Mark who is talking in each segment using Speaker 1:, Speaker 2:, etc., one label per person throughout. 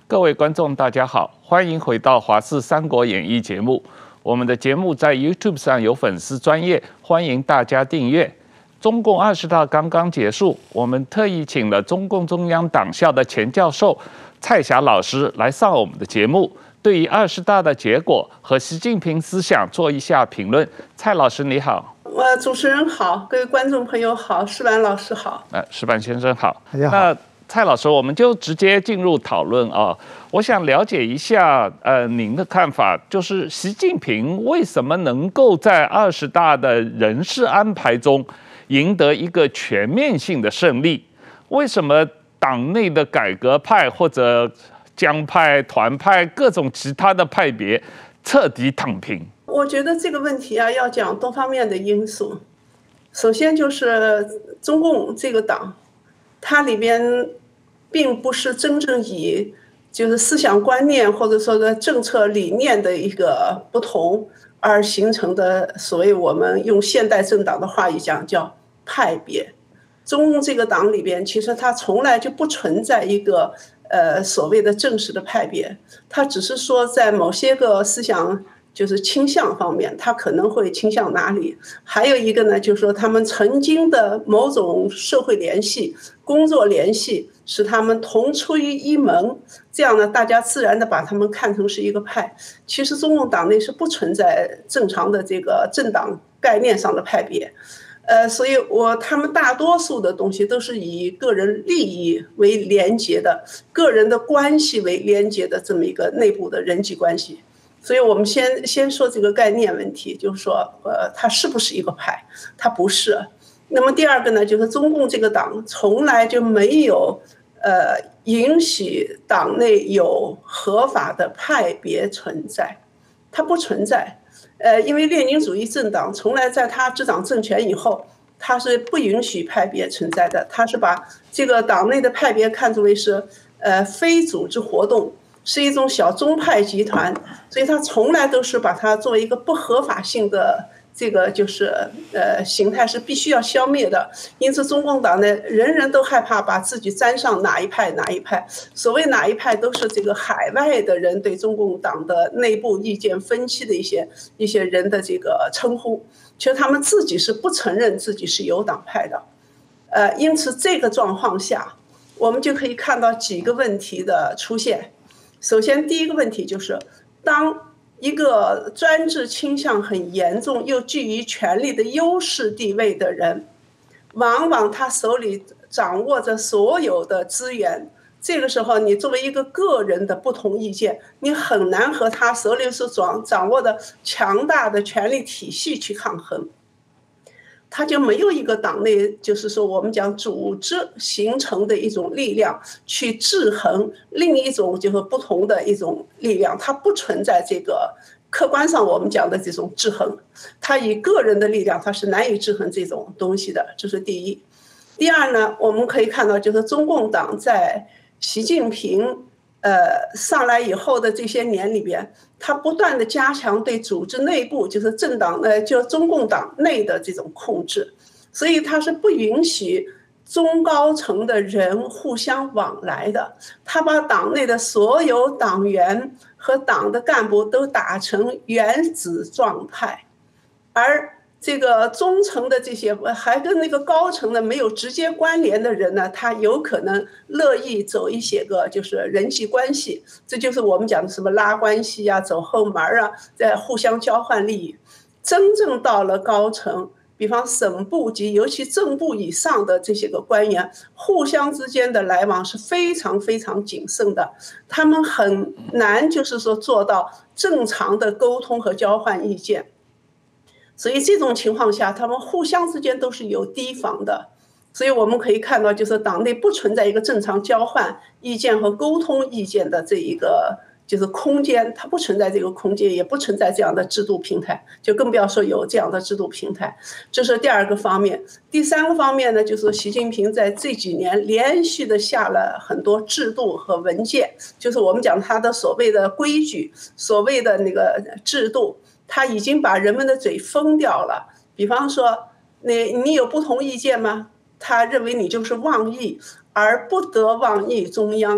Speaker 1: 各位观众，大家好，欢迎回到《华视三国演义》节目。我们的节目在 YouTube 上有粉丝专页，欢迎大家订阅。中共20大刚刚结束，我们特意请了中共中央党校的前教授蔡霞老师来上我们的节目，对于20大的结果和习近平思想做一下评论。蔡老师你好。
Speaker 2: 主持人好，各位观众朋友好，施兰老师好。
Speaker 1: 施兰先生好。
Speaker 3: 大家好。
Speaker 1: 那蔡老师，我们就直接进入讨论啊。我想了解一下，您的看法，就是习近平为什么能够在20大的人事安排中赢得一个全面性的胜利？为什么党内的改革派或者江派、团派各种其他的派别彻底躺平？
Speaker 2: 我觉得这个问题啊，要讲多方面的因素。首先就是中共这个党，它里边并不是真正以就是思想观念或者说的政策理念的一个不同而形成的所谓我们用现代政党的话语讲叫派别。中共这个党里边其实它从来就不存在一个所谓的正式的派别，它只是说在某些个思想就是倾向方面，他可能会倾向哪里。还有一个呢，就是说他们曾经的某种社会联系、工作联系，使他们同出于一门，这样呢，大家自然的把他们看成是一个派。其实中共党内是不存在正常的这个政党概念上的派别。所以他们大多数的东西都是以个人利益为连结的，个人的关系为连结的这么一个内部的人际关系。所以我们先说这个概念问题，就是说，它是不是一个派？它不是。那么第二个呢，就是中共这个党从来就没有允许党内有合法的派别存在，它不存在。因为列宁主义政党从来在他执掌政权以后，他是不允许派别存在的，他是把这个党内的派别看作为是非组织活动。是一种小宗派集团，所以他从来都是把它作为一个不合法性的这个就是形态是必须要消灭的。因此中共党呢，人人都害怕把自己沾上哪一派。所谓哪一派，都是这个海外的人对中共党的内部意见分歧的一些人的这个称呼。其实他们自己是不承认自己是有党派的。因此这个状况下，我们就可以看到几个问题的出现。首先第一个问题就是，当一个专制倾向很严重又居于权力的优势地位的人，往往他手里掌握着所有的资源，这个时候你作为一个个人的不同意见，你很难和他手里所掌握的强大的权力体系去抗衡。他就没有一个党内，就是说我们讲组织形成的一种力量去制衡另一种就是不同的一种力量，它不存在这个客观上我们讲的这种制衡，它以个人的力量它是难以制衡这种东西的，这是第一。第二呢，我们可以看到就是中共党在习近平上来以后的这些年里边，他不断的加强对组织内部，就是政党就中共党内的这种控制，所以他是不允许中高层的人互相往来的。他把党内的所有党员和党的干部都打成原子状态，而这个中层的这些还跟那个高层的没有直接关联的人呢，他有可能乐意走一些个就是人际关系，这就是我们讲的什么拉关系啊、走后门啊，在互相交换利益。真正到了高层，比方省部级，尤其正部以上的这些个官员，互相之间的来往是非常非常谨慎的，他们很难就是说做到正常的沟通和交换意见。所以这种情况下，他们互相之间都是有提防的。所以我们可以看到，就是党内不存在一个正常交换意见和沟通意见的这一个就是空间，它不存在这个空间，也不存在这样的制度平台，就更不要说有这样的制度平台。这是第二个方面。第三个方面呢，就是习近平在这几年连续的下了很多制度和文件，就是我们讲他的所谓的规矩，所谓的那个制度。他已经把人们的嘴封掉了。比方说，你有不同意见吗？他认为你就是妄议，而不得妄议中央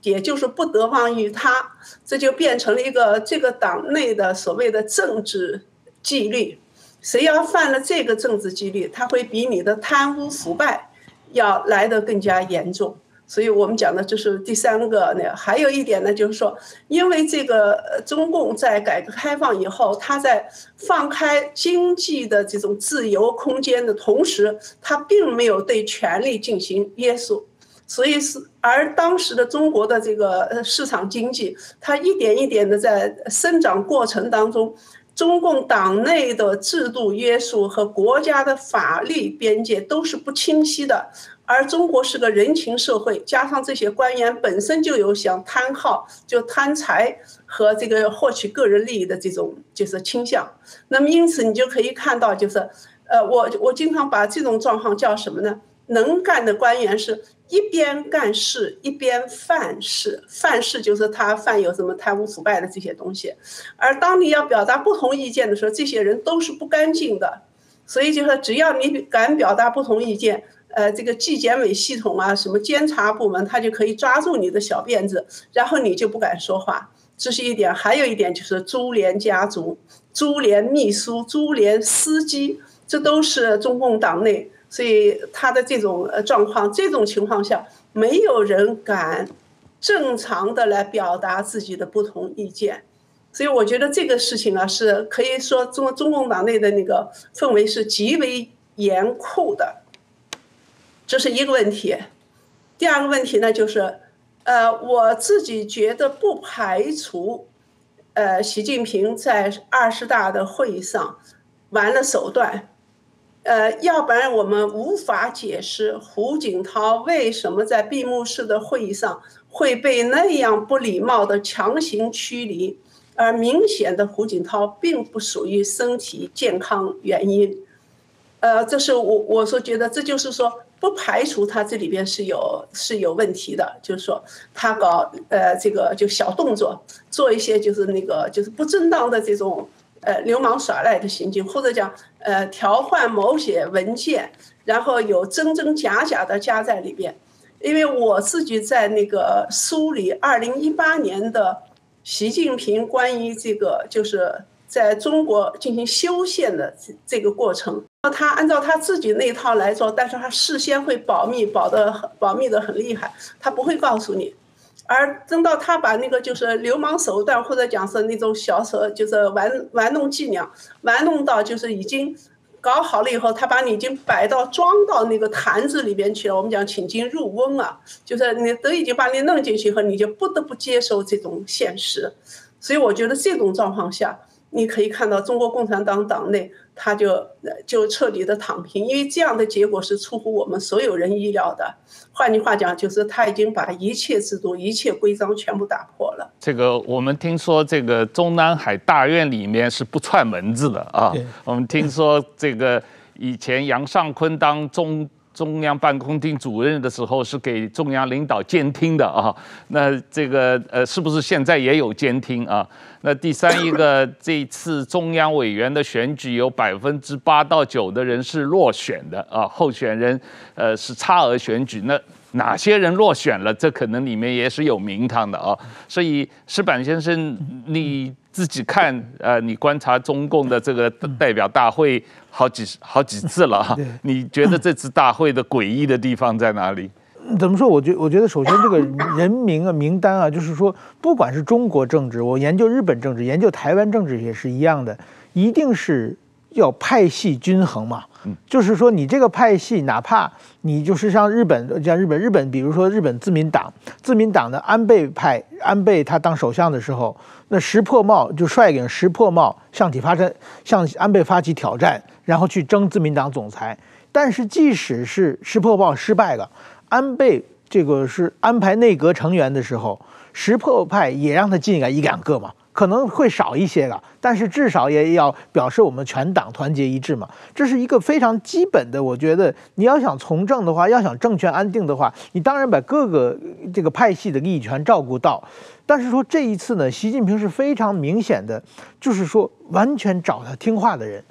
Speaker 2: 也就是不得忘于他，这就变成了一个这个党内的所谓的政治纪律。谁要犯了这个政治纪律，他会比你的贪污腐败要来得更加严重。所以我们讲的这是第三个呢。还有一点呢，就是说，因为这个中共在改革开放以后，他在放开经济的这种自由空间的同时，他并没有对权力进行约束。所以而当时的中国的这个市场经济，它一点一点的在生长过程当中，中共党内的制度约束和国家的法律边界都是不清晰的，而中国是个人情社会，加上这些官员本身就有想贪好、就贪财和这个获取个人利益的这种就是倾向。那么因此你就可以看到，就是我经常把这种状况叫什么呢？能干的官员是一边干事一边犯事，犯事就是他犯有什么贪污腐败的这些东西，而当你要表达不同意见的时候，这些人都是不干净的。所以就是只要你敢表达不同意见，这个纪检委系统啊，什么监察部门，他就可以抓住你的小辫子，然后你就不敢说话。这是一点。还有一点就是株连家族、株连秘书、株连司机，这都是中共党内。所以他的这种状况，这种情况下，没有人敢正常的来表达自己的不同意见。所以我觉得这个事情啊，是可以说中共党内的那个氛围是极为严酷的，这是一个问题。第二个问题呢，就是我自己觉得不排除习近平在20大的会议上玩了手段。要不然我们无法解释胡锦涛为什么在闭幕式的会议上会被那样不礼貌的强行驱离，而明显的胡锦涛并不属于身体健康原因。这是我所觉得，这就是说不排除他这里边是有问题的，就是说他搞这个就小动作，做一些就是那个就是不正当的这种流氓耍赖的行径，或者讲调换某些文件，然后有真真假假的加在里边。因为我自己在那个梳理2018年的习近平关于这个就是在中国进行修宪的这个过程，他按照他自己那一套来做，但是他事先会保密的很厉害，他不会告诉你。而等到他把那个就是流氓手段，或者讲是那种小手，就是玩弄伎俩，玩弄到就是已经搞好了以后，他把你已经装到那个坛子里边去了。我们讲请君入瓮啊，就是你都已经把你弄进去以后，你就不得不接受这种现实。所以我觉得这种状况下，你可以看到中国共产党党内他就彻底的躺平，因为这样的结果是出乎我们所有人意料的。换句话讲，就是他已经把一切制度、一切规章全部打破了。
Speaker 1: 这个我们听说，这个中南海大院里面是不串门子的啊。我们听说，这个以前杨尚昆当中央办公厅主任的时候是给中央领导监听的啊。那这个是不是现在也有监听啊？那第三一个，这次中央委员的选举有8%到9%的人是落选的啊，候选人是差额选举。那哪些人落选了？这可能里面也是有名堂的啊。所以矢板先生，你自己看，你观察中共的这个代表大会好几次了啊，你觉得这次大会的诡异的地方在哪里？
Speaker 3: 怎么说？我觉得首先这个人名名单啊，就是说，不管是中国政治，我研究日本政治，研究台湾政治也是一样的，一定是要派系均衡嘛。就是说，你这个派系，哪怕你就是像日本，比如说日本自民党的安倍他当首相的时候，那石破茂就率领石破茂向安倍发起挑战，然后去争自民党总裁。但是即使是石破茂失败了，安倍这个是安排内阁成员的时候，石破派也让他进来1-2个嘛，可能会少一些了，但是至少也要表示我们全党团结一致嘛。这是一个非常基本的，我觉得你要想从政的话，要想政权安定的话，你当然把各个这个派系的利益全照顾到。但是说这一次呢，习近平是非常明显的，就是说完全找他听话的人。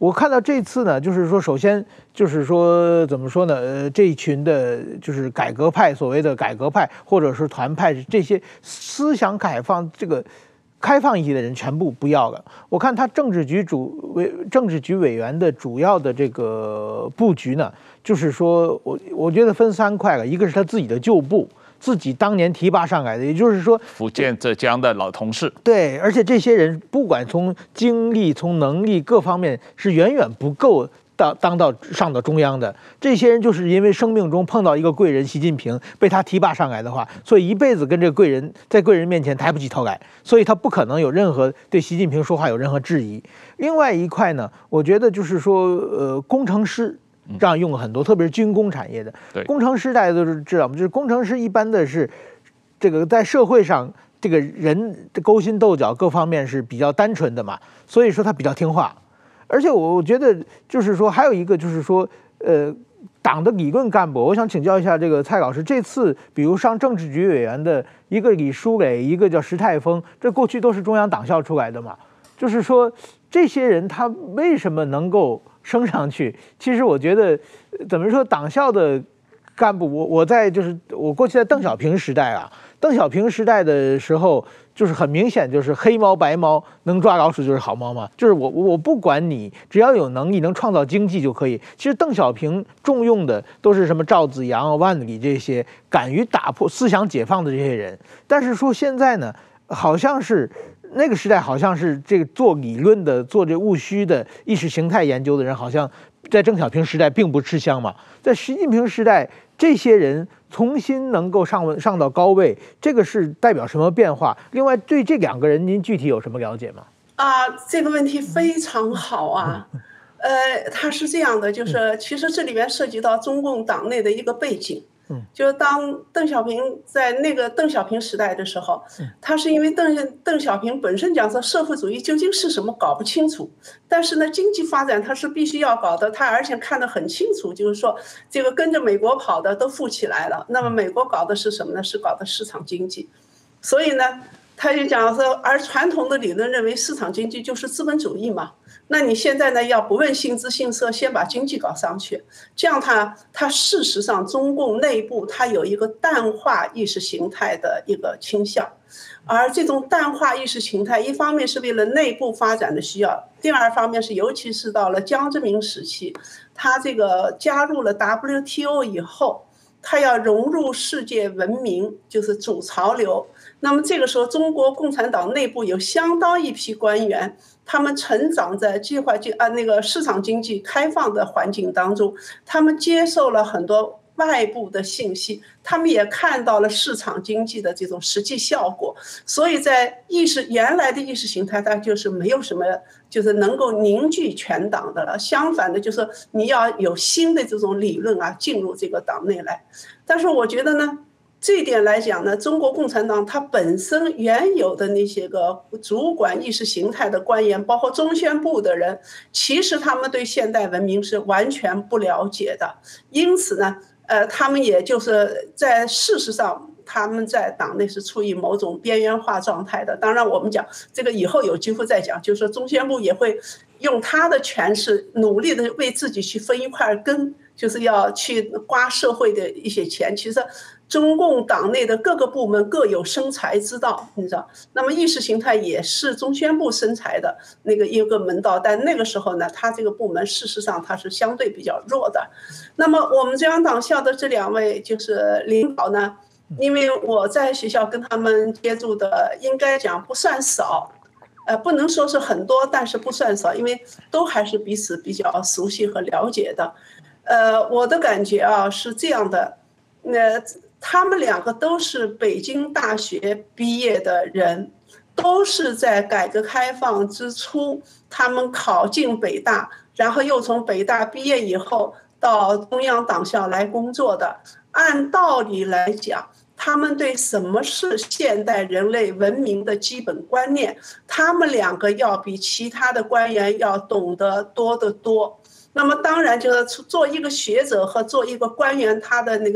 Speaker 3: 我看到这次呢，就是说，首先就是说怎么说呢？这一群的就是改革派，所谓的改革派或者是团派，这些思想开放一些的人全部不要了。我看他政治局委员的主要的这个布局呢，就是说我觉得分3块了，一个是他自己的旧部，自己当年提拔上来的，也就是说
Speaker 1: 福建、浙江的老同事。
Speaker 3: 对，而且这些人不管从经历、从能力各方面是远远不够上到中央的。这些人就是因为生命中碰到一个贵人习近平，被他提拔上来的话，所以一辈子跟这个贵人在贵人面前抬不起头来，所以他不可能有任何对习近平说话有任何质疑。另外一块呢，我觉得就是说，工程师。这样用了很多，特别是军工产业的工程师，大家都知道嘛，就是工程师一般的是这个在社会上这个人的勾心斗角各方面是比较单纯的嘛，所以说他比较听话。而且我觉得就是说还有一个就是说党的理论干部，我想请教一下这个蔡老师，这次比如上政治局委员的一个李书磊，一个叫石泰峰，这过去都是中央党校出来的嘛，就是说这些人他为什么能够升上去？其实我觉得，怎么说，党校的干部，我过去在邓小平时代啊，邓小平时代的时候，就是很明显就是黑猫白猫，能抓老鼠就是好猫嘛，就是我不管你，只要有能力能创造经济就可以。其实邓小平重用的都是什么赵紫阳、万里这些敢于打破思想解放的这些人，但是说现在呢，好像是。那个时代好像是这个做理论的、做这务虚的意识形态研究的人，好像在邓小平时代并不吃香嘛。在习近平时代，这些人重新能够上到高位，这个是代表什么变化？另外，对这2个人，您具体有什么了解吗？
Speaker 2: 这个问题非常好啊。它是这样的，就是其实这里边涉及到中共党内的一个背景。就是当邓小平在那个邓小平时代的时候，他是因为邓小平本身讲说社会主义究竟是什么搞不清楚，但是呢经济发展他是必须要搞的，他而且看得很清楚，就是说这个跟着美国跑的都富起来了，那么美国搞的是什么呢？是搞的市场经济，所以呢他就讲说，而传统的理论认为市场经济就是资本主义嘛。那你现在呢，要不问姓资姓社，先把经济搞上去，这样它事实上中共内部它有一个淡化意识形态的一个倾向，而这种淡化意识形态，一方面是为了内部发展的需要，第二方面是尤其是到了江泽民时期，他这个加入了 WTO 以后，他要融入世界文明，就是主潮流。那么这个时候，中国共产党内部有相当一批官员，他们成长在那个市场经济开放的环境当中，他们接受了很多外部的信息，他们也看到了市场经济的这种实际效果，所以在原来的意识形态，它就是没有什么就是能够凝聚全党的了。相反的，就是你要有新的这种理论啊进入这个党内来。但是我觉得呢，这一点来讲呢，中国共产党它本身原有的那些个主管意识形态的官员，包括中宣部的人，其实他们对现代文明是完全不了解的。因此呢，他们也就是在事实上，他们在党内是处于某种边缘化状态的。当然，我们讲这个以后有机会再讲，就是说中宣部也会用他的权势，努力的为自己去分一块羹，就是要去刮社会的一些钱。其实中共党内的各个部门各有生财之道，你知道。那么意识形态也是中宣部生财的那个一个门道，但那个时候呢，他这个部门事实上他是相对比较弱的。那么我们中央党校的这2位就是领导呢，因为我在学校跟他们接触的，应该讲不算少，不能说是很多，但是不算少，因为都还是彼此比较熟悉和了解的。我的感觉啊是这样的，他们2个都是北京大学毕业的人，都是在改革开放之初，他们考进北大，然后又从北大毕业以后到中央党校来工作的。按道理来讲，他们对什么是现代人类文明的基本观念，他们2个要比其他的官员要懂得多得多。那么当然就是做一个学者和做一个官员，他的那个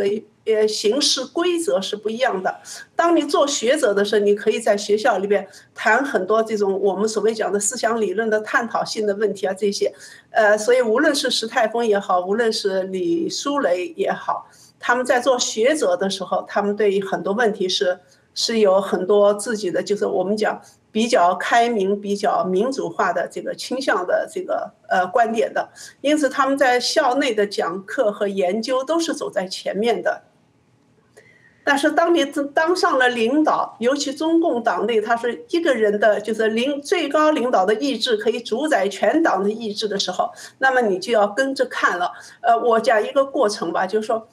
Speaker 2: 行事规则是不一样的。当你做学者的时候，你可以在学校里边谈很多这种我们所谓讲的思想理论的探讨性的问题啊，这些，所以无论是石泰峰也好，无论是李书雷也好，他们在做学者的时候，他们对很多问题是有很多自己的，就是我们讲比较开明、比较民主化的这个倾向的这个观点的，因此他们在校内的讲课和研究都是走在前面的。但是当你当上了领导，尤其中共党内，他是一个人的，就是最高领导的意志可以主宰全党的意志的时候，那么你就要跟着看了。我讲一个过程吧，就是说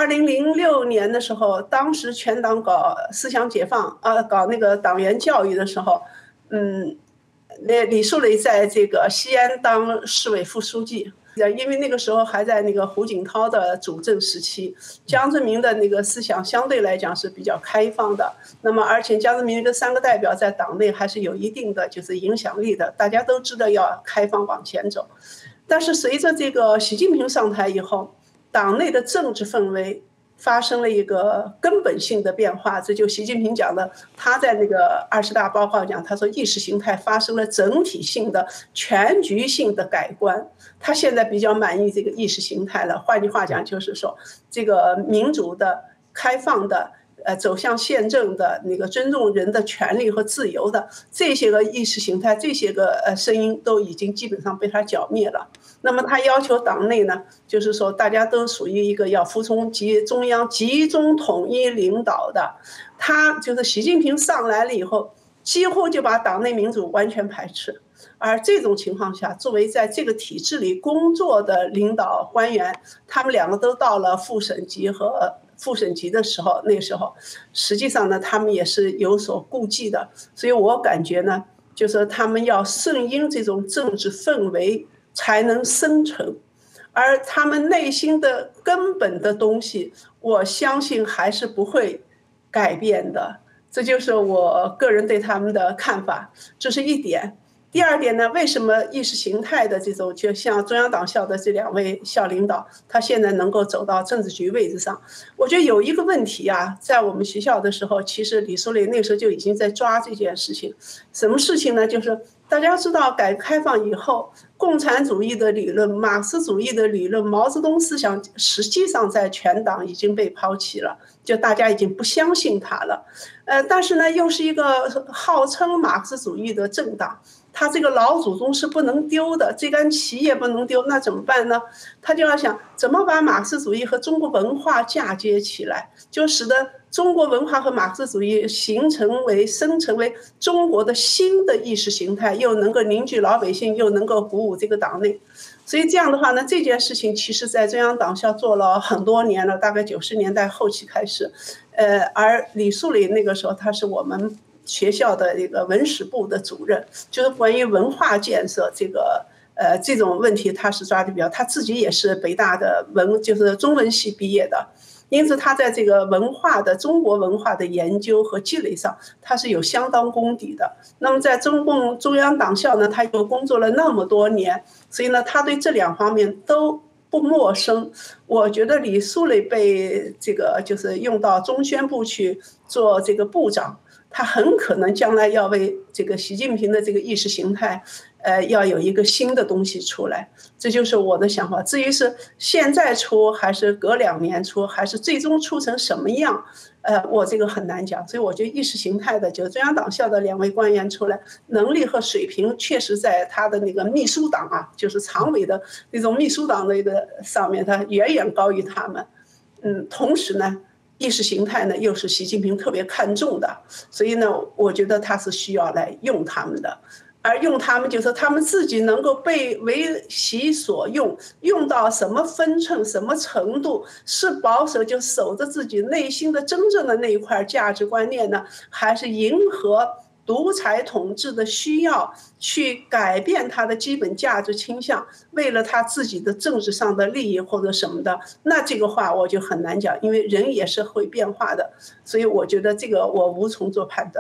Speaker 2: ，2006年的时候，当时全党搞思想解放搞那个党员教育的时候，那李书雷在这个西安当市委副书记，因为那个时候还在那个胡锦涛的主政时期，江泽民的那个思想相对来讲是比较开放的，那么而且江泽民这3个代表在党内还是有一定的就是影响力的，大家都知道要开放往前走。但是随着这个习近平上台以后，党内的政治氛围发生了一个根本性的变化，这就习近平讲的，他在那个20大报告讲，他说意识形态发生了整体性的、全局性的改观。他现在比较满意这个意识形态了。换句话讲，就是说这个民主的、开放的、走向宪政的那个尊重人的权利和自由的这些个意识形态、这些个声音都已经基本上被他剿灭了。那么他要求党内呢，就是说大家都属于一个要服从中央集中统一领导的。他就是习近平上来了以后，几乎就把党内民主完全排斥。而这种情况下，作为在这个体制里工作的领导官员，他们2个都到了副省级的时候，那时候实际上呢，他们也是有所顾忌的。所以我感觉呢，就是他们要顺应这种政治氛围才能生存，而他们内心的根本的东西，我相信还是不会改变的。这就是我个人对他们的看法，这是一点。第二点呢，为什么意识形态的这种，就像中央党校的这2位校领导，他现在能够走到政治局位置上？我觉得有一个问题啊，在我们学校的时候，其实李书雷那个时候就已经在抓这件事情。什么事情呢？就是大家知道，改革开放以后，共产主义的理论、马克思主义的理论、毛泽东思想，实际上在全党已经被抛弃了，就大家已经不相信他了。但是呢，又是一个号称马克思主义的政党。他这个老祖宗是不能丢的，这杆旗也不能丢，那怎么办呢？他就要想怎么把马克思主义和中国文化嫁接起来，就使得中国文化和马克思主义生成为中国的新的意识形态，又能够凝聚老百姓，又能够鼓舞这个党内。所以这样的话呢，这件事情其实在中央党校做了很多年了，大概90年代后期开始。而李书雷那个时候他是我们学校的这个文史部的主任，就是关于文化建设这种问题他是抓的比较，他自己也是北大的就是中文系毕业的，因此他在这个中国文化的研究和积累上，他是有相当功底的。那么在中共中央党校呢，他又工作了那么多年，所以呢，他对这2方面都不陌生。我觉得李书雷被这个就是用到中宣部去做这个部长，他很可能将来要为这个习近平的这个意识形态，要有一个新的东西出来，这就是我的想法。至于是现在出，还是隔2年出，还是最终出成什么样，我这个很难讲。所以我觉得意识形态的，就是中央党校的2位官员出来，能力和水平确实在他的那个秘书党啊，就是常委的那种秘书党的一个上面，他远远高于他们。同时呢，意识形态呢又是习近平特别看重的，所以呢，我觉得他是需要来用他们的。而用他们就是他们自己能够被为其所用，用到什么分寸、什么程度，是保守就守着自己内心的真正的那一块价值观念呢，还是迎合独裁统治的需要去改变他的基本价值倾向，为了他自己的政治上的利益或者什么的，那这个话我就很难讲，因为人也是会变化的，所以我觉得这个我无从做判断。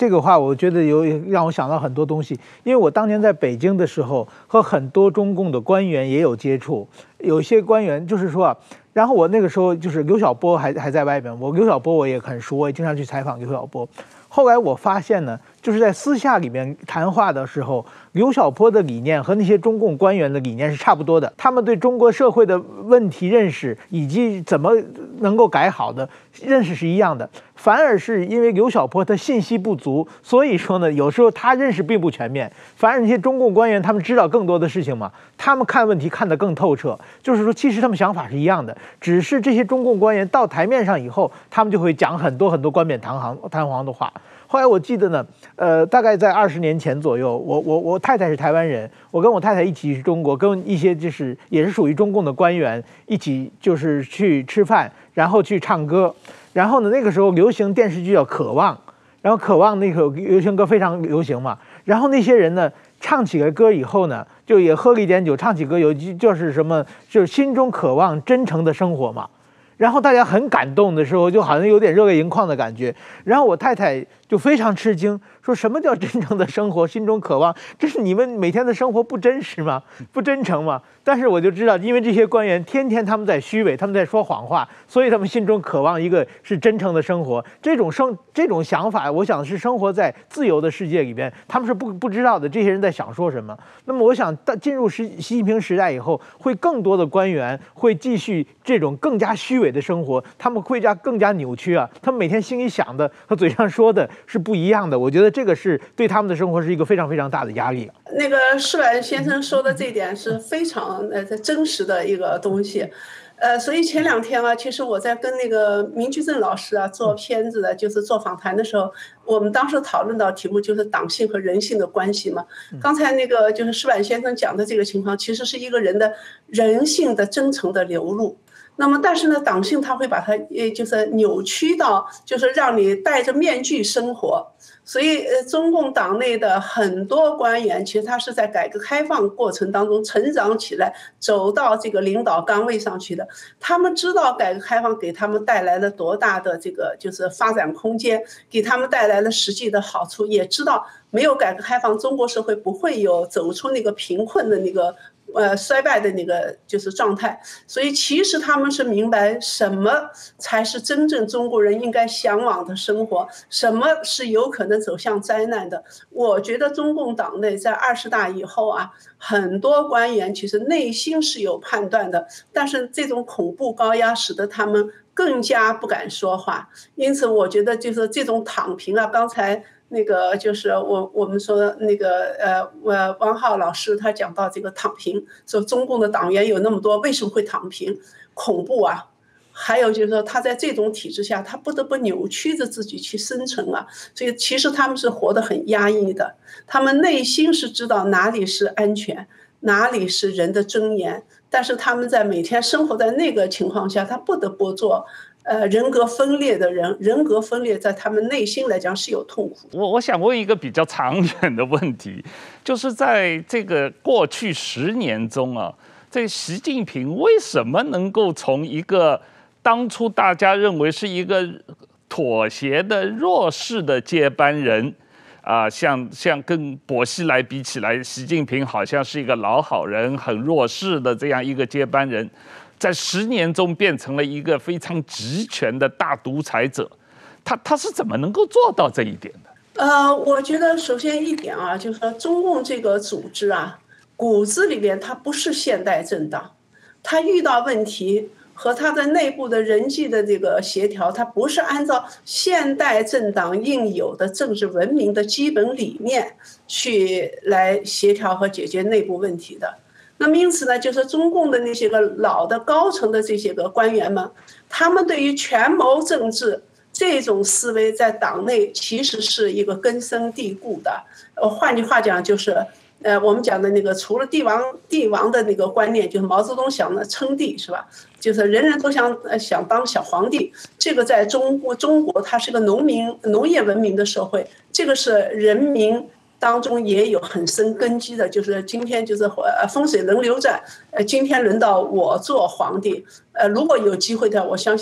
Speaker 3: 这个话，我觉得让我想到很多东西。因为我当年在北京的时候，和很多中共的官员也有接触，有一些官员就是说啊，然后我那个时候就是刘晓波还在外边，刘晓波我也很熟，我也经常去采访刘晓波。后来我发现呢，就是在私下里面谈话的时候，刘晓波的理念和那些中共官员的理念是差不多的，他们对中国社会的问题认识以及怎么能够改好的认识是一样的。反而是因为刘晓波他信息不足，所以说呢，有时候他认识并不全面。反而那些中共官员他们知道更多的事情嘛，他们看问题看得更透彻。就是说，其实他们想法是一样的，只是这些中共官员到台面上以后，他们就会讲很多很多冠冕堂皇的话。后来我记得呢，大概在20年前左右，我太太是台湾人，我跟我太太一起去中国，跟一些就是也是属于中共的官员一起就是去吃饭，然后去唱歌。然后呢，那个时候流行电视剧叫《渴望》，然后《渴望》那首流行歌非常流行嘛。然后那些人呢，唱起了歌以后呢，就也喝了一点酒，唱起歌有句就是什么，就是心中渴望真诚的生活嘛。然后大家很感动的时候，就好像有点热泪盈眶的感觉。然后我太太就非常吃惊，说什么叫真诚的生活，心中渴望？这是你们每天的生活不真实吗？不真诚吗？但是我就知道，因为这些官员天天他们在虚伪，他们在说谎话，所以他们心中渴望一个是真诚的生活。这种想法，我想是生活在自由的世界里边，他们是不知道的。这些人在想说什么？那么我想，进入习近平时代以后，会更多的官员会继续这种更加虚伪的生活，他们会更加扭曲啊！他们每天心里想的和嘴上说的是不一样的。我觉得这个是对他们的生活是一个非常非常大的压力。
Speaker 2: 那个施婉先生说的这一点是非常真实的一个东西。所以前2天啊，其实我在跟那个明居正老师啊做片子的，就是做访谈的时候，我们当时讨论到题目就是党性和人性的关系嘛。刚才那个就是施婉先生讲的这个情况，其实是一个人的人性的真诚的流露。那么，但是呢，党性它会把它就是扭曲到，就是让你戴着面具生活。所以，中共党内的很多官员，其实他是在改革开放过程当中成长起来，走到这个领导岗位上去的。他们知道改革开放给他们带来了多大的这个就是发展空间，给他们带来了实际的好处，也知道没有改革开放，中国社会不会有走出那个贫困的那个衰败的那个就是状态。所以其实他们是明白什么才是真正中国人应该向往的生活，什么是有可能走向灾难的。我觉得中共党内在20大以后啊，很多官员其实内心是有判断的，但是这种恐怖高压使得他们更加不敢说话。因此我觉得就是这种躺平啊，刚才那个就是我们说那个王浩老师他讲到这个躺平，说中共的党员有那么多，为什么会躺平？恐怖啊！还有就是说他在这种体制下，他不得不扭曲着自己去生存啊。所以其实他们是活得很压抑的，他们内心是知道哪里是安全，哪里是人的尊严，但是他们在每天生活在那个情况下，他不得不做。人格分裂的人格分裂在他们内心来讲是有痛苦。
Speaker 1: 我想问一个比较长远的问题，就是在这个过去10年中啊，这习近平为什么能够从一个当初大家认为是一个妥协的弱势的接班人啊，像跟薄熙来比起来，习近平好像是一个老好人，很弱势的这样一个接班人，在10年中变成了一个非常集权的大独裁者，他是怎么能够做到这一点的？
Speaker 2: 我觉得首先一点啊，就是说中共这个组织啊，骨子里边它不是现代政党，它遇到问题和它的内部的人际的这个协调，它不是按照现代政党应有的政治文明的基本理念去来协调和解决内部问题的。那么因此呢，就是中共的那些个老的高层的这些个官员们，他们对于权谋政治这种思维在党内其实是一个根深蒂固的。换句话讲，就是我们讲的那个除了帝王的那个观念，就是毛泽东想的称帝是吧？就是人人都想当小皇帝。这个在中国它是个农业文明的社会，这个是人民当中也有很深根基的，就是今天就是风水轮流转，今天轮到我做皇帝。如果有机会的，我相信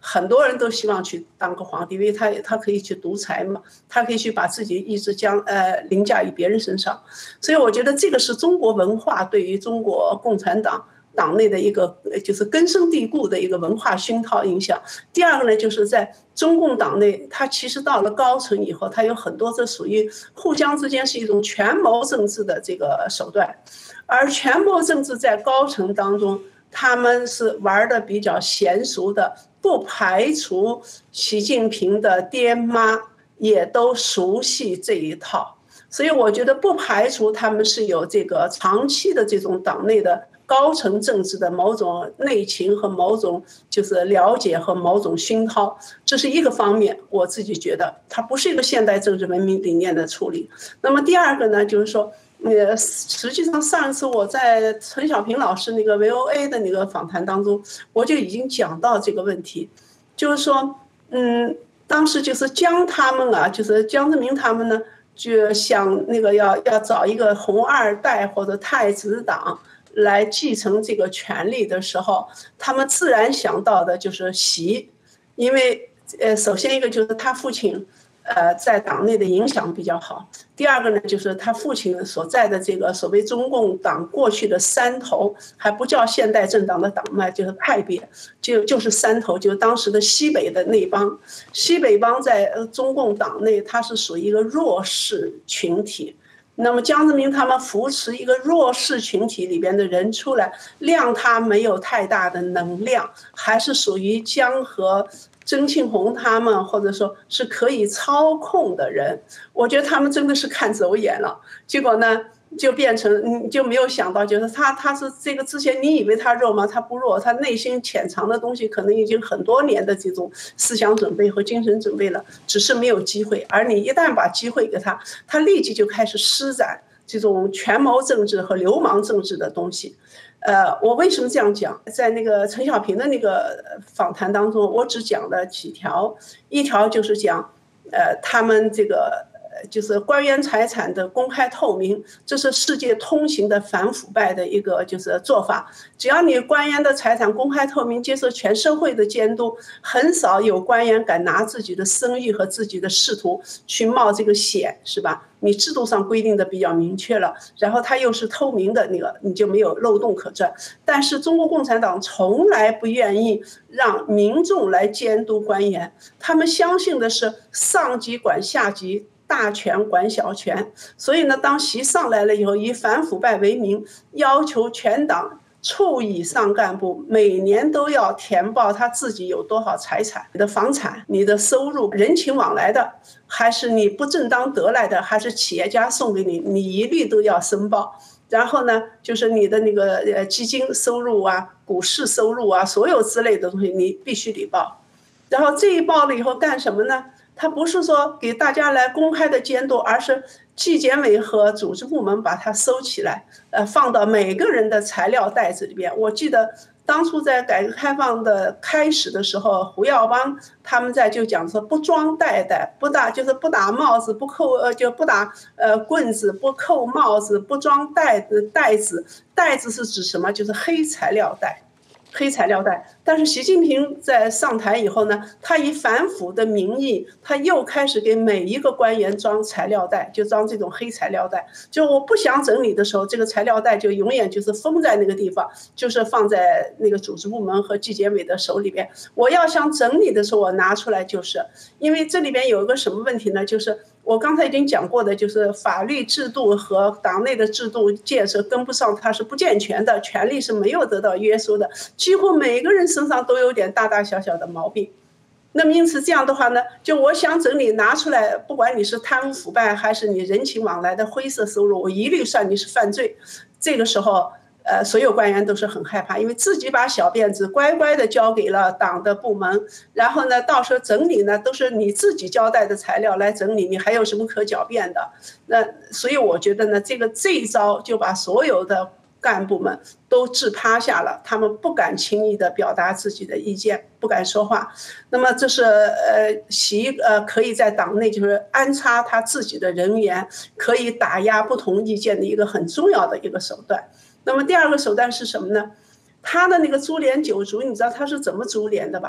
Speaker 2: 很多人都希望去当个皇帝，因为他可以去独裁嘛，他可以去把自己意志凌驾于别人身上。所以我觉得这个是中国文化对于中国共产党党内的一个就是根深蒂固的一个文化熏陶影响。第二个呢，就是在中共党内，它其实到了高层以后，它有很多这属于互相之间是一种权谋政治的这个手段，而权谋政治在高层当中，他们是玩的比较娴熟的，不排除习近平的爹妈也都熟悉这一套。所以我觉得不排除他们是有这个长期的这种党内的高层政治的某种内情和某种就是了解和某种熏陶，这是一个方面。我自己觉得它不是一个现代政治文明理念的处理。那么第二个呢，就是说实际上上一次我在陈小平老师那个 VOA 的那个访谈当中，我就已经讲到这个问题，就是说当时就是江他们啊，就是江泽民他们呢，就想那个要找一个红二代或者太子党来继承这个权力的时候，他们自然想到的就是习，因为首先一个就是他父亲在党内的影响比较好，第二个呢就是他父亲所在的这个所谓中共党过去的三头，还不叫现代政党的党脉，就是派别，就是三头，就是当时的西北的那帮，西北帮在中共党内它是属于一个弱势群体。那么江泽民他们扶持一个弱势群体里边的人出来，让他没有太大的能量，还是属于江和曾庆红他们，或者说是可以操控的人。我觉得他们真的是看走眼了，结果呢就变成就没有想到，就是他是这个之前你以为他弱吗？他不弱，他内心潜藏的东西可能已经很多年的这种思想准备和精神准备了，只是没有机会。而你一旦把机会给他，他立即就开始施展这种权谋政治和流氓政治的东西。我为什么这样讲？在那个陈小平的那个访谈当中，我只讲了几条，一条就是讲，他们这个就是官员财产的公开透明，这是世界通行的反腐败的一个就是做法。只要你官员的财产公开透明，接受全社会的监督，很少有官员敢拿自己的声誉和自己的仕途去冒这个险，是吧？你制度上规定的比较明确了，然后它又是透明的那个，你就没有漏洞可钻。但是中国共产党从来不愿意让民众来监督官员，他们相信的是上级管下级，大权管小权。所以呢，当习上来了以后，以反腐败为名，要求全党处以上干部每年都要填报他自己有多少财产，你的房产、你的收入、人情往来的，还是你不正当得来的，还是企业家送给你，你一律都要申报。然后呢，就是你的那个基金收入啊、股市收入啊，所有之类的东西你必须得报。然后这一报了以后干什么呢？他不是说给大家来公开的监督，而是纪检委和组织部门把它收起来，放到每个人的材料袋子里边。我记得当初在改革开放的开始的时候，胡耀邦他们在就讲说不装袋袋，就是不打帽子，不扣就不打棍子，不扣帽子，不装袋子。袋子是指什么？就是黑材料袋。黑材料袋。但是习近平在上台以后呢，他以反腐的名义，他又开始给每一个官员装材料袋，就装这种黑材料袋。就我不想整理的时候，这个材料袋就永远就是封在那个地方，就是放在那个组织部门和纪检委的手里边。我要想整理的时候，我拿出来，就是因为这里边有一个什么问题呢？就是我刚才已经讲过的，就是法律制度和党内的制度建设跟不上，它是不健全的，权力是没有得到约束的，几乎每个人身上都有点大大小小的毛病。那么因此这样的话呢，就我想整理拿出来，不管你是贪污腐败还是你人情往来的灰色收入，我一律算你是犯罪。这个时候所有官员都是很害怕，因为自己把小辫子乖乖的交给了党的部门，然后呢，到时候整理呢都是你自己交代的材料来整理，你还有什么可狡辩的？那所以我觉得呢，这一招就把所有的干部们都治趴下了，他们不敢轻易的表达自己的意见，不敢说话。那么这是习可以在党内就是安插他自己的人员，可以打压不同意见的一个很重要的一个手段。那么第二个手段是什么呢？他的那个株连九族，你知道他是怎么株连的吧？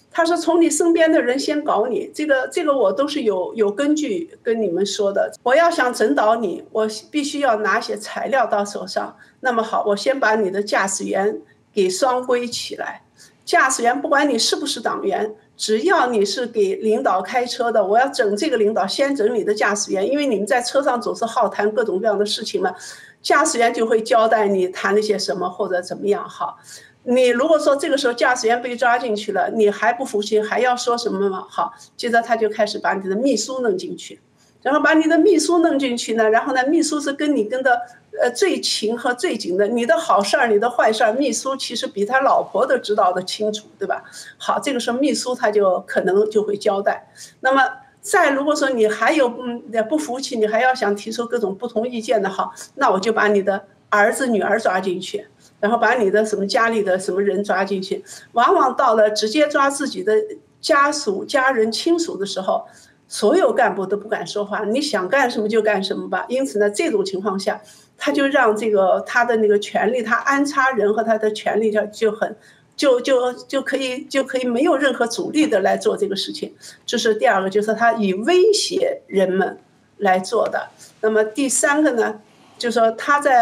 Speaker 2: 他是从你身边的人先搞你，这个我都是有根据跟你们说的。我要想整倒你，我必须要拿些材料到手上。那么好，我先把你的驾驶员给双规起来。驾驶员不管你是不是党员，只要你是给领导开车的，我要整这个领导，先整你的驾驶员，因为你们在车上总是好谈各种各样的事情嘛，驾驶员就会交代你谈了些什么或者怎么样。好，你如果说这个时候驾驶员被抓进去了，你还不服气，还要说什么吗？好，接着他就开始把你的秘书弄进去，然后把你的秘书弄进去呢，然后呢，秘书是跟的最勤和最紧的，你的好事儿，你的坏事儿，秘书其实比他老婆都知道的清楚，对吧？好，这个时候秘书他就可能就会交代。那么再如果说你还有不服气，你还要想提出各种不同意见的，好，那我就把你的儿子女儿抓进去。然后把你的什么家里的什么人抓进去，往往到了直接抓自己的家属、家人、亲属的时候，所有干部都不敢说话，你想干什么就干什么吧。因此呢，这种情况下，他就让他的那个权力，他安插人和他的权力就可以没有任何阻力的来做这个事情。这是第二个，就是他以威胁人们来做的。那么第三个呢，就是说他在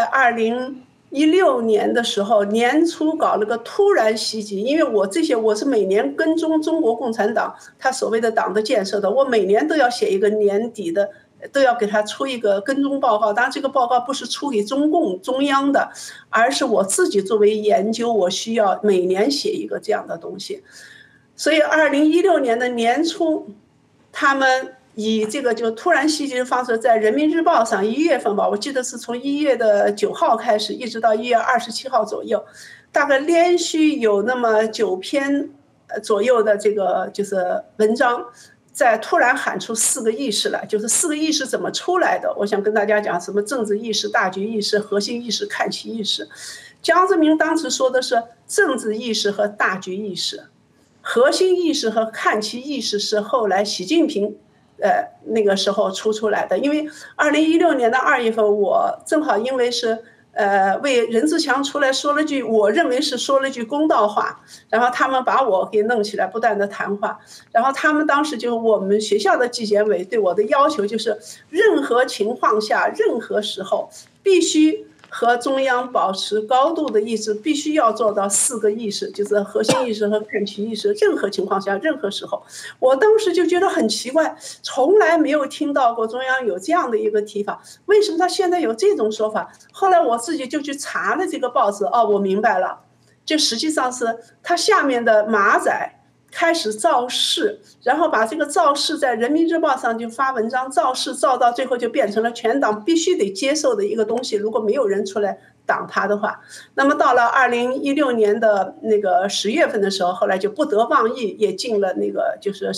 Speaker 2: 2016年的时候年初搞了个突然袭击，因为我是每年跟踪中国共产党他所谓的党的建设的，我每年都要写一个年底的，都要给他出一个跟踪报告。当然这个报告不是出给中共中央的，而是我自己作为研究，我需要每年写一个这样的东西。所以2016年的年初，他们以这个就突然袭击的方式，在人民日报上1月份吧，我记得是从1月9号开始，一直到1月27号左右，大概连续有那么9篇左右的这个就是文章，在突然喊出4个意识来，就是4个意识怎么出来的？我想跟大家讲，什么政治意识、大局意识、核心意识、看齐意识。江泽民当时说的是政治意识和大局意识，核心意识和看齐意识是后来习近平那个时候出来的。因为2016年的2月份，我正好因为是为任志强出来说了句，我认为是说了句公道话，然后他们把我给弄起来，不断的谈话。然后他们当时就我们学校的纪检委对我的要求就是，任何情况下、任何时候必须和中央保持高度的一致，必须要做到4个意识，就是核心意识和看齐意识。任何情况下、任何时候，我当时就觉得很奇怪，从来没有听到过中央有这样的一个提法，为什么他现在有这种说法？后来我自己就去查了这个报纸，我明白了，就实际上是他下面的马仔开始造势，然后把这个造势在人民日报上就发文章，造势造到最后就变成了全党必须得接受的一个东西，如果没有人出来挡他的话。那么到了2016年的那个10月份的时候，后来就不得忘义也进了那个就是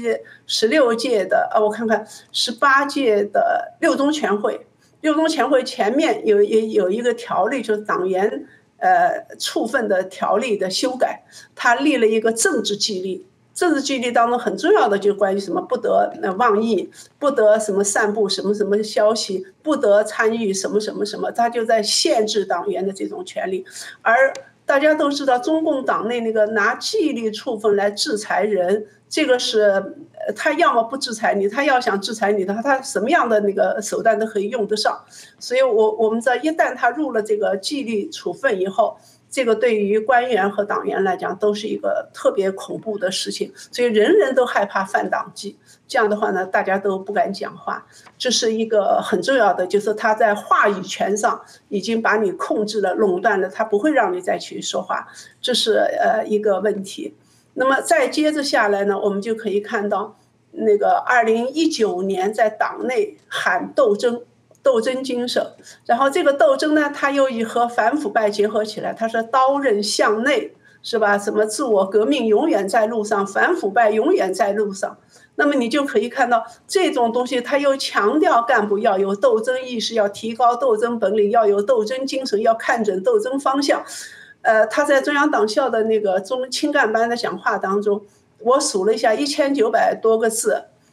Speaker 2: 16届的我看看18届的六中全会。六中全会前面有一个条例，就是党员处分的条例的修改，他立了一个政治纪律。政治纪律当中很重要的就是关于什么不得妄议，不得什么散布什么什么消息，不得参与什么什么什么，他就在限制党员的这种权利。而大家都知道，中共党内那个拿纪律处分来制裁人，这个是他要么不制裁你，他要想制裁你的话，他什么样的那个手段都可以用得上。所以我们知道，一旦他入了这个纪律处分以后，这个对于官员和党员来讲都是一个特别恐怖的事情，所以人人都害怕犯党纪。这样的话呢，大家都不敢讲话。这是一个很重要的，就是他在话语权上已经把你控制了、垄断了，他不会让你再去说话，这是一个问题。那么再接着下来呢，我们就可以看到，那个2019年在党内喊斗争精神，然后这个斗争呢，它又和反腐败结合起来，它是刀刃向内，是吧？什么自我革命永远在路上，反腐败永远在路上。那么你就可以看到这种东西，它又强调干部要有斗争意识，要提高斗争本领，要有斗争精神，要看准斗争方向。他在中央党校的那个青干班的讲话当中，我数了一下，1900多个字。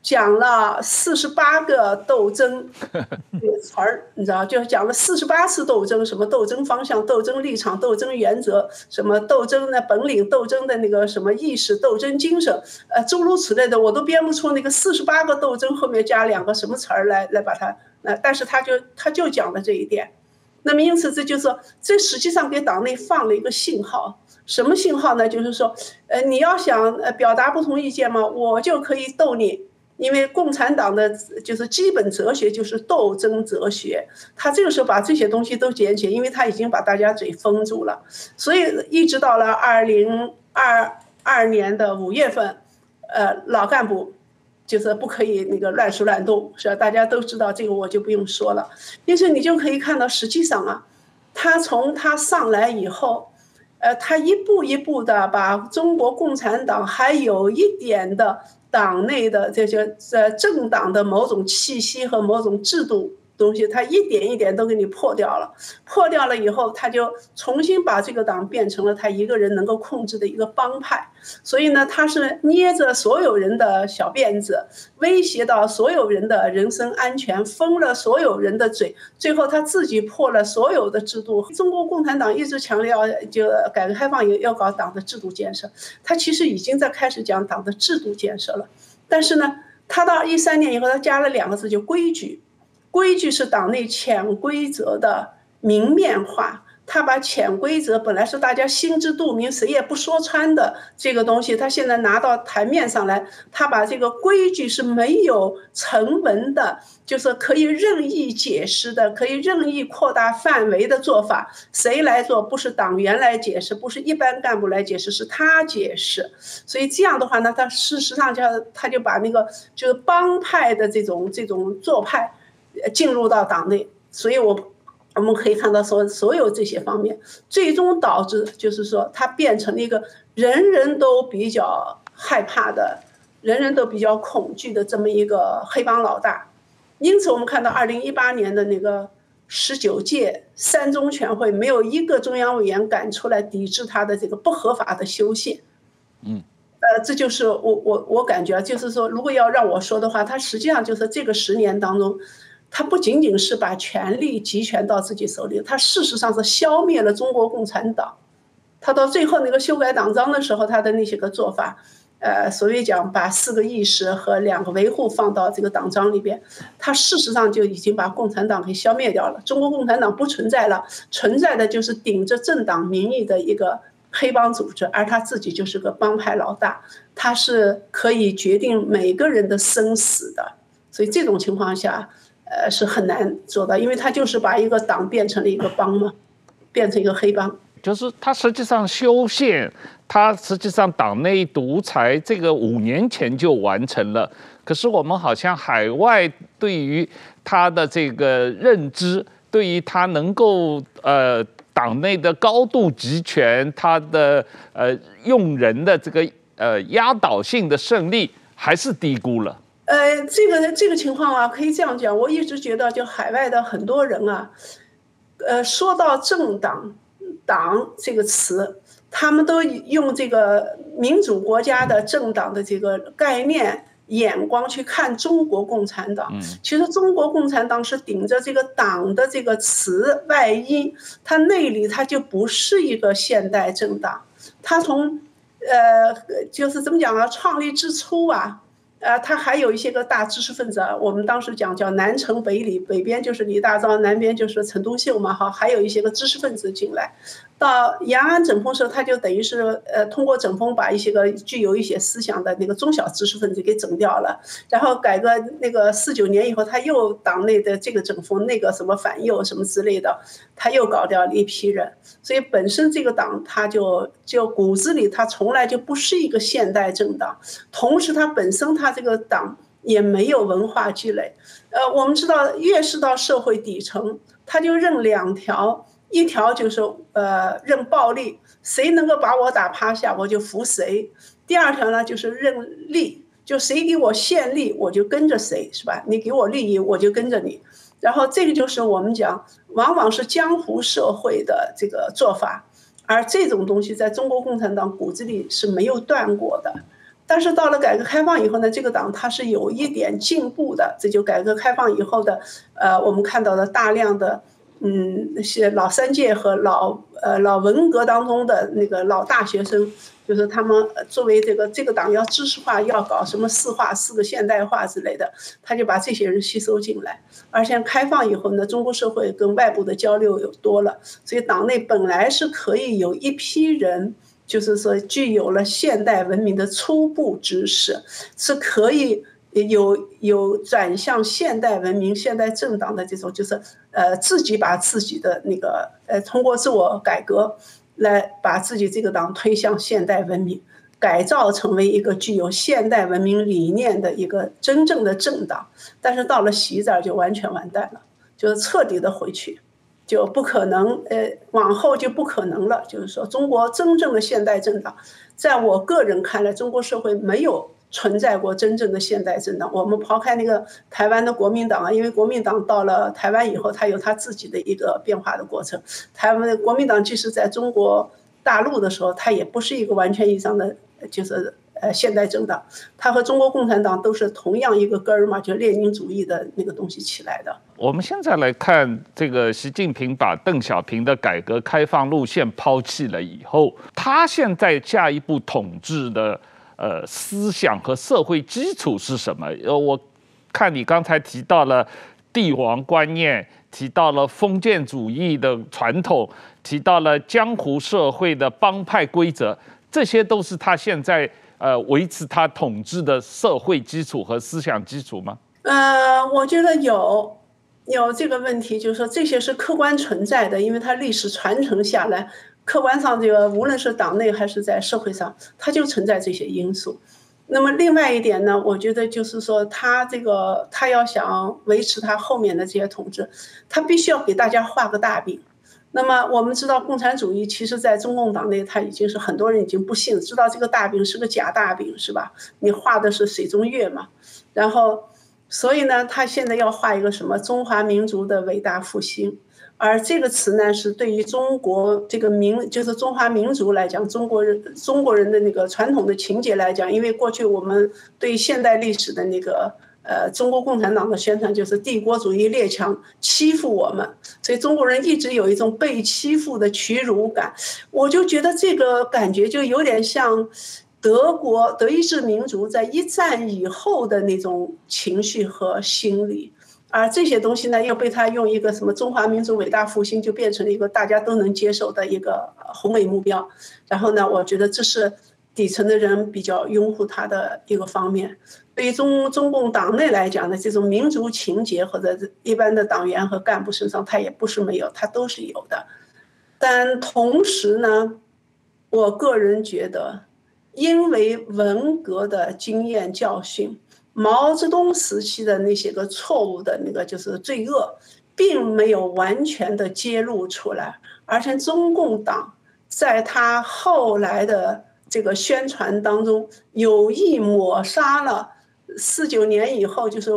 Speaker 2: 讲了48个斗争这个词儿，你知道，就讲了48次斗争，什么斗争方向、斗争立场、斗争原则，什么斗争的本领、斗争的那个什么意识、斗争精神，诸如此类的，我都编不出那个48个斗争后面加2个什么词儿来把它，但是他就讲了这一点。那么因此这就是说，这实际上给党内放了一个信号。什么信号呢？就是说，你要想表达不同意见嘛，我就可以斗你。因为共产党的就是基本哲学就是斗争哲学，他这个时候把这些东西都捡起来，因为他已经把大家嘴封住了，所以一直到了2022年的5月份，老干部就是不可以那个乱说乱动，是吧？大家都知道这个，我就不用说了。因此你就可以看到，实际上啊，他从他上来以后，他一步一步的把中国共产党还有一点的党内的这些政党的某种气息和某种制度东西，他一点一点都给你破掉了。破掉了以后，他就重新把这个党变成了他一个人能够控制的一个帮派。所以呢，他是捏着所有人的小辫子，威胁到所有人的人身安全，封了所有人的嘴，最后他自己破了所有的制度。中国共产党一直强调，就改革开放也要搞党的制度建设，他其实已经在开始讲党的制度建设了。但是呢，他到13年以后，他加了2个字，就规矩。规矩是党内潜规则的明面化，他把潜规则本来是大家心知肚明，谁也不说穿的这个东西，他现在拿到台面上来，他把这个规矩是没有成文的，就是可以任意解释的，可以任意扩大范围的做法，谁来做？不是党员来解释，不是一般干部来解释，是他解释。所以这样的话呢，他事实上他就把那个就是帮派的这种做派进入到党内。所以我们可以看到所有这些方面，最终导致就是说，它变成了一个人人都比较害怕的、人人都比较恐惧的这么一个黑帮老大。因此，我们看到2018年的那个19届3中全会，没有一个中央委员敢出来抵制他的这个不合法的修宪。这就是我感觉，就是说，如果要让我说的话，他实际上就是这个10年当中。他不仅仅是把权力集权到自己手里，他事实上是消灭了中国共产党。他到最后那个修改党章的时候，他的那些个做法，所谓讲把4个议事和2个维护放到这个党章里边，他事实上就已经把共产党给消灭掉了。中国共产党不存在了，存在的就是顶着政党名义的一个黑帮组织，而他自己就是个帮派老大，他是可以决定每个人的生死的。所以这种情况下，是很难做到，因为他就是把一个党变成了一个帮嘛，变成一个黑帮。
Speaker 1: 就是他实际上修宪，他实际上党内独裁这个5年前就完成了。可是我们好像海外对于他的这个认知，对于他能够党内的高度集权，他的用人的这个压倒性的胜利，还是低估了。
Speaker 2: 这个情况啊，可以这样讲。我一直觉得，就海外的很多人啊，说到政党这个词，他们都用这个民主国家的政党的这个概念眼光去看中国共产党。其实中国共产党是顶着这个党的这个词外衣，它内里它就不是一个现代政党。它从就是怎么讲啊，创立之初啊。他还有一些个大知识分子啊，我们当时讲叫南陈北李，北边就是李大钊，南边就是陈独秀嘛，哈，还有一些个知识分子进来。到延安整风时候，他就等于是通过整风把一些个具有一些思想的那个中小知识分子给整掉了。然后改革那个49年以后，他又党内的这个整风，那个什么反右什么之类的，他又搞掉了一批人。所以本身这个党，他就骨子里他从来就不是一个现代政党，同时他本身他这个党也没有文化积累。我们知道，越是到社会底层，他就认2条。一条就是认暴力，谁能够把我打趴下，我就服谁。第2条呢，就是认利，就谁给我献利，我就跟着谁，是吧？你给我利益，我就跟着你。然后这个就是我们讲，往往是江湖社会的这个做法，而这种东西在中国共产党骨子里是没有断过的。 但是到了改革开放以后呢，这个党它是有一点进步的，这就改革开放以后的，我们看到了大量的，那些老三届和老文革当中的那个老大学生，就是他们作为这个党要知识化，要搞什么4化、4个现代化之类的，他就把这些人吸收进来。而且开放以后呢，中国社会跟外部的交流有多了，所以党内本来是可以有一批人。就是说，具有了现代文明的初步知识，是可以有转向现代文明、现代政党的这种，就是自己把自己的那个通过自我改革来把自己这个党推向现代文明，改造成为一个具有现代文明理念的一个真正的政党。但是到了习这儿就完全完蛋了，就是彻底的回去。就不可能，往后就不可能了。就是说，中国真正的现代政党，在我个人看来，中国社会没有存在过真正的现代政党。我们抛开那个台湾的国民党啊，因为国民党到了台湾以后，它有它自己的一个变化的过程。台湾的国民党即使在中国大陆的时候，它也不是一个完全意义上的就是现代政党，它和中国共产党都是同样一个根儿嘛，就列宁主义的那个东西起来的。
Speaker 1: 我们现在来看，这个习近平把邓小平的改革开放路线抛弃了以后，他现在下一步统治的思想和社会基础是什么？我看你刚才提到了帝王观念，提到了封建主义的传统，提到了江湖社会的帮派规则，这些都是他现在维持他统治的社会基础和思想基础吗？
Speaker 2: 我觉得有这个问题，就是说这些是客观存在的，因为它历史传承下来，客观上这个无论是党内还是在社会上，它就存在这些因素。那么另外一点呢，我觉得就是说他要想维持他后面的这些统治，他必须要给大家画个大饼。那么我们知道共产主义其实在中共党内，他已经是很多人已经不信，知道这个大饼是个假大饼，是吧？你画的是水中月嘛，然后所以呢，他现在要画一个什么中华民族的伟大复兴，而这个词呢，是对于中国这个就是中华民族来讲，中国人的那个传统的情节来讲，因为过去我们对现代历史的那个中国共产党的宣传就是帝国主义列强欺负我们，所以中国人一直有一种被欺负的屈辱感。我就觉得这个感觉就有点像德意志民族在一战以后的那种情绪和心理，而这些东西呢，又被他用一个什么中华民族伟大复兴，就变成了一个大家都能接受的一个宏伟目标。然后呢，我觉得这是底层的人比较拥护他的一个方面。对于中共党内来讲呢，这种民族情结或者一般的党员和干部身上，他也不是没有，他都是有的。但同时呢，我个人觉得，因为文革的经验教训，毛泽东时期的那些个错误的那个就是罪恶，并没有完全的揭露出来，而且中共党在他后来的这个宣传当中，有意抹杀了49年以后，就是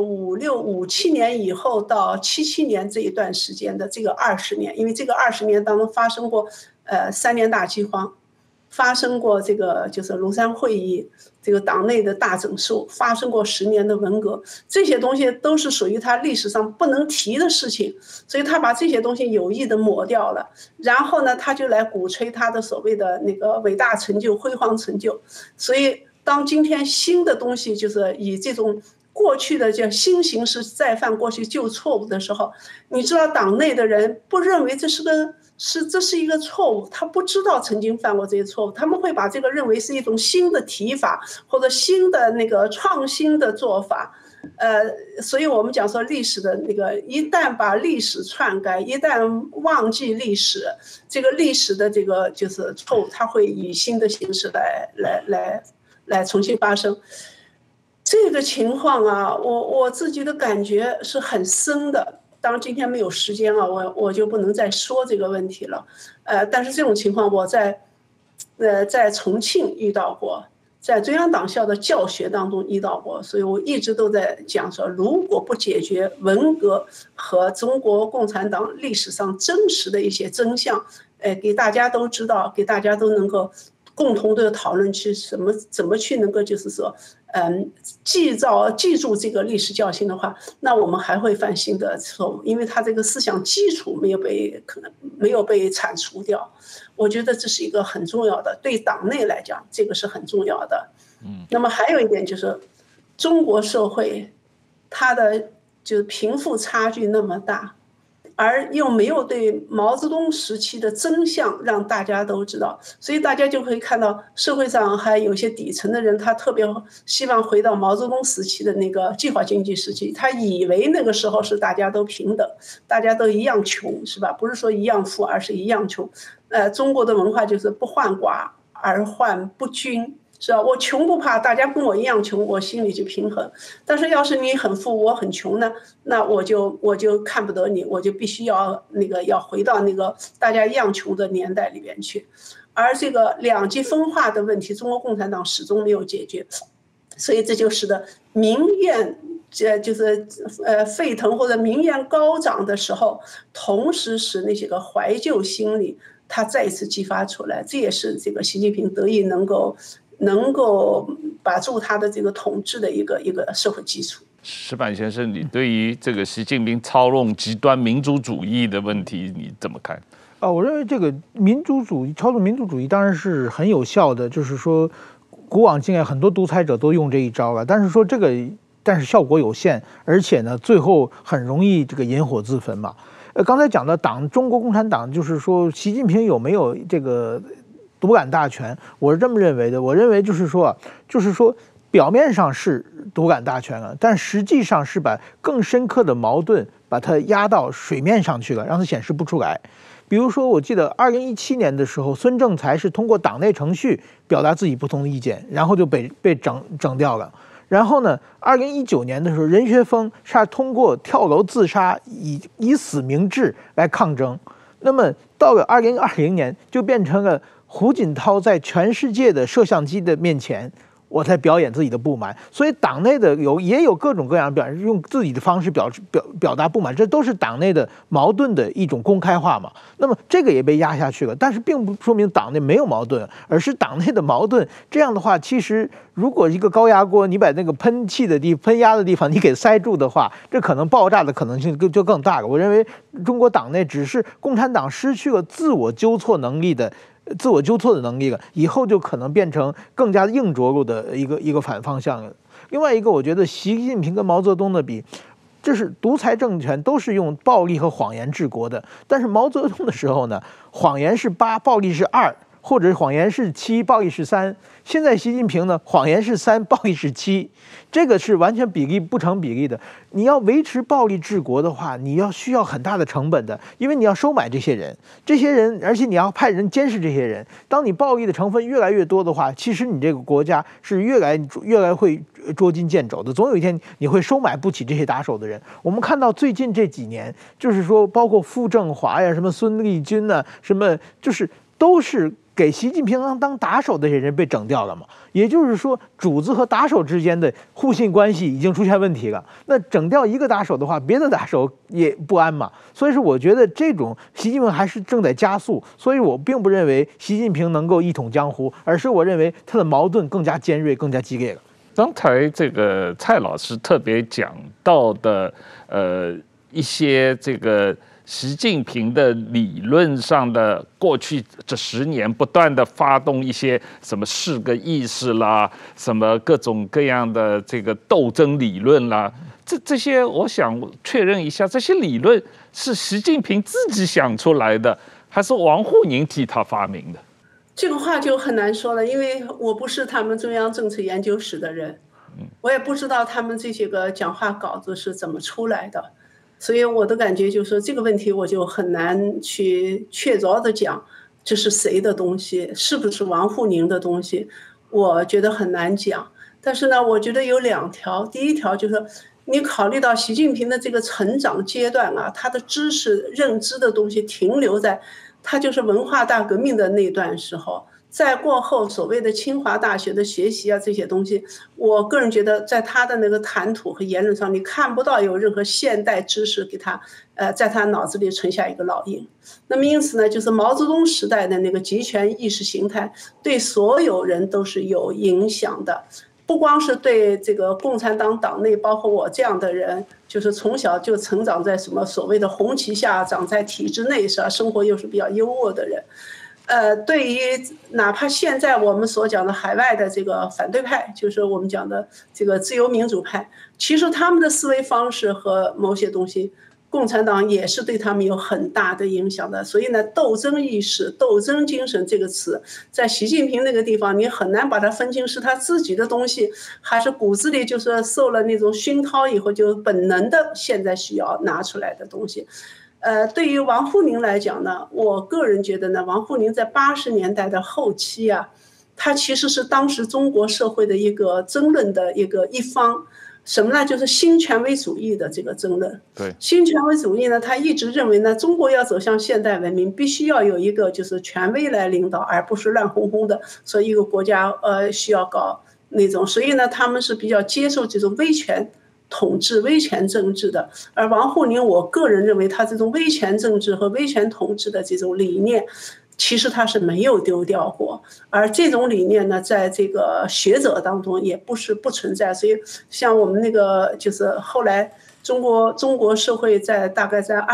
Speaker 2: 57年以后到77年这一段时间的这个20年，因为这个20年当中发生过3年大饥荒。发生过这个就是庐山会议，这个党内的大整肃，发生过10年的文革，这些东西都是属于他历史上不能提的事情，所以他把这些东西有意的抹掉了。然后呢，他就来鼓吹他的所谓的那个伟大成就、辉煌成就。所以，当今天新的东西就是以这种过去的叫新形式再犯过去旧错误的时候，你知道党内的人不认为这是一个错误，他不知道曾经犯过这些错误，他们会把这个认为是一种新的提法或者新的那个创新的做法。所以我们讲说历史的那个，一旦把历史篡改，一旦忘记历史，这个历史的这个就是错误，它会以新的形式来重新发生。这个情况啊，我自己的感觉是很深的。当然今天没有时间了，我就不能再说这个问题了。但是这种情况我在重庆遇到过，在中央党校的教学当中遇到过，所以我一直都在讲说，如果不解决文革和中国共产党历史上真实的一些真相，给大家都知道，给大家都能够共同的讨论去怎么去能够就是说，记住这个历史教训的话，那我们还会犯新的错误，因为他这个思想基础可能没有被铲除掉。我觉得这是一个很重要的，对党内来讲，这个是很重要的。那么还有一点就是，中国社会它的就是贫富差距那么大。而又没有对毛泽东时期的真相让大家都知道，所以大家就可以看到社会上还有些底层的人，他特别希望回到毛泽东时期的那个计划经济时期，他以为那个时候是大家都平等，大家都一样穷，是吧？不是说一样富，而是一样穷。中国的文化就是不患寡而患不均。是吧？我穷不怕，大家跟我一样穷，我心里就平衡。但是要是你很富，我很穷呢，那我就看不得你，我就必须要回到那个大家一样穷的年代里边去。而这个两极分化的问题，中国共产党始终没有解决，所以这就使得民怨就是沸腾或者民怨高涨的时候，同时使那些个怀旧心理它再一次激发出来。这也是这个习近平得以能够把住他的这个统治的一个社会基础。
Speaker 1: 石板先生，你对于这个习近平操弄极端民族主义的问题你怎么看？
Speaker 3: 我认为这个操纵民族主义当然是很有效的，就是说古往今来很多独裁者都用这一招了，但是效果有限，而且呢最后很容易这个引火自焚嘛。刚才讲的中国共产党，就是说习近平有没有这个独揽大权，我是这么认为的。我认为就是说，表面上是独揽大权了，但实际上是把更深刻的矛盾把它压到水面上去了，让它显示不出来。比如说，我记得2017年的时候，孙政才是通过党内程序表达自己不同的意见，然后就被整掉了。然后呢，2019年的时候，任学锋是通过跳楼自杀以死明志来抗争。那么到了2020年，就变成了胡锦涛在全世界的摄像机的面前，我才表演自己的不满。所以党内的也有各种各样用自己的方式表达不满，这都是党内的矛盾的一种公开化嘛。那么这个也被压下去了，但是并不说明党内没有矛盾，而是党内的矛盾。这样的话，其实如果一个高压锅，你把那个喷压的地方你给塞住的话，这可能爆炸的可能性就更大了。我认为中国党内只是共产党失去了自我纠错的能力了，以后就可能变成更加硬着陆的一个反方向了。另外一个，我觉得习近平跟毛泽东的比，这是独裁政权都是用暴力和谎言治国的，但是毛泽东的时候呢，谎言是8，暴力是2，或者谎言是7，暴力是3。现在习近平呢，谎言是3，暴力是7，这个是完全不成比例的。你要维持暴力治国的话，你需要很大的成本的，因为你要收买这些人，而且你要派人监视这些人。当你暴力的成分越来越多的话，其实你这个国家是越来会捉襟见肘的，总有一天你会收买不起这些打手的人。我们看到最近这几年，就是说包括傅政华呀、什么孙立军呐、什么都是给习近平当打手的这些人被整掉了嘛。也就是说，主子和打手之间的互信关系已经出现问题了。那整掉一个打手的话，别的打手也不安嘛。所以说，我觉得这种习近平还是正在加速。所以我并不认为习近平能够一统江湖，而是我认为他的矛盾更加尖锐、更加激烈了。
Speaker 1: 刚才这个蔡老师特别讲到的，一些这个习近平的理论上的过去这10年不断的发动一些什么4个意识啦，什么各种各样的这个斗争理论啦，这些我想确认一下，这些理论是习近平自己想出来的，还是王沪宁替他发明的？
Speaker 2: 这个话就很难说了，因为我不是他们中央政治研究室的人，我也不知道他们这些个讲话稿子是怎么出来的。所以我的感觉就是说，这个问题我就很难去确凿的讲这是谁的东西，是不是王沪宁的东西，我觉得很难讲。但是呢，我觉得有2条。第一条就是你考虑到习近平的这个成长阶段啊，他的知识认知的东西停留在他就是文化大革命的那段时候， 在过后所谓的清华大学的学习啊这些东西，我个人觉得在他的那个谈吐和言论上，你看不到有任何现代知识给他在他脑子里存下一个烙印。那么因此呢，就是毛泽东时代的那个集权意识形态对所有人都是有影响的。不光是对这个共产党党内，包括我这样的人，就是从小就成长在什么所谓的红旗下，长在体制内，是吧？生活又是比较优渥的人，对于哪怕现在我们所讲的海外的这个反对派，就是我们讲的这个自由民主派，其实他们的思维方式和某些东西，共产党也是对他们有很大的影响的。所以呢，斗争意识、斗争精神这个词，在习近平那个地方，你很难把它分清是他自己的东西，还是骨子里就是受了那种熏陶以后就本能的现在需要拿出来的东西。对于王沪宁来讲呢，我个人觉得呢，王沪宁在80年代的后期啊，他其实是当时中国社会的一个争论的一方。什么呢？就是新权威主义的这个争论。
Speaker 1: 对，
Speaker 2: 新权威主义呢，他一直认为呢，中国要走向现代文明，必须要有一个就是权威来领导，而不是乱哄哄的说一个国家需要搞那种。所以呢，他们是比较接受这种威权统治、威权政治的。而王沪宁，我个人认为他这种威权政治和威权统治的这种理念，其实他是没有丢掉过，而这种理念呢，在这个学者当中也不是不存在。所以，像我们那个就是后来中国社会大概在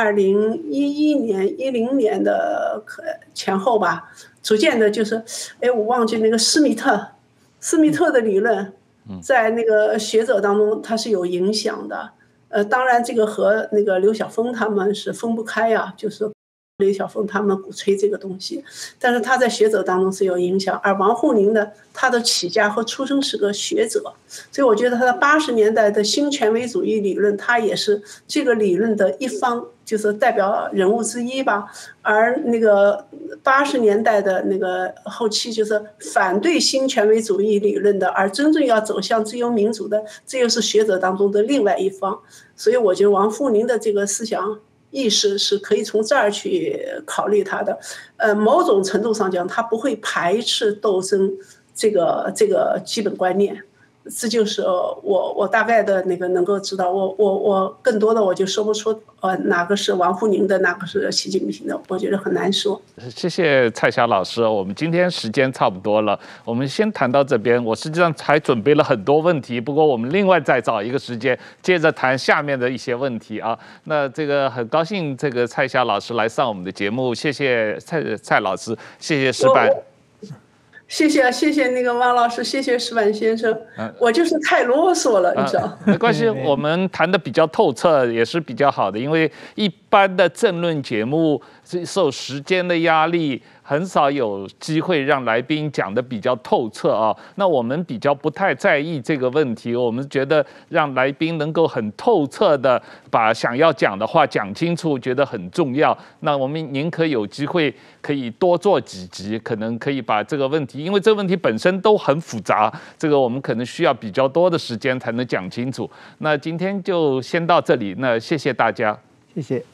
Speaker 2: 2011年、10年的前后吧，逐渐的就是，我忘记那个施密特的理论，在那个学者当中它是有影响的。当然这个和那个刘晓峰他们是分不开呀，就是刘晓峰他们鼓吹这个东西，但是他在学者当中是有影响。而王沪宁呢，他的起家和出生是个学者，所以我觉得他的80年代的新权威主义理论，他也是这个理论的一方，就是代表人物之一吧。而那个80年代的那个后期，就是反对新权威主义理论的，而真正要走向自由民主的，这又是学者当中的另外一方。所以我觉得王沪宁的这个思想意识是可以从这儿去考虑他的。某种程度上讲，他不会排斥斗争这个基本观念。这就是我大概的那个能够知道。我更多的我就说不出哪个是王沪宁的，哪个是习近平的，我觉得很难说。
Speaker 1: 谢谢蔡霞老师，我们今天时间差不多了，我们先谈到这边。我实际上还准备了很多问题，不过我们另外再找一个时间接着谈下面的一些问题啊。那这个很高兴这个蔡霞老师来上我们的节目，谢谢蔡老师，谢谢石板。
Speaker 2: 谢谢那个汪老师，谢谢石板先生。我就是太啰嗦了，你知道。
Speaker 1: 没关系，我们谈的比较透彻，也是比较好的。因为一般的政论节目受时间的压力，很少有机会让来宾讲的比较透彻啊。那我们比较不太在意这个问题，我们觉得让来宾能够很透彻的把想要讲的话讲清楚，觉得很重要。那我们宁可有机会可以多做几集，可能可以把这个问题，因为这个问题本身都很复杂，这个我们可能需要比较多的时间才能讲清楚。那今天就先到这里，那谢谢大家，
Speaker 3: 谢谢。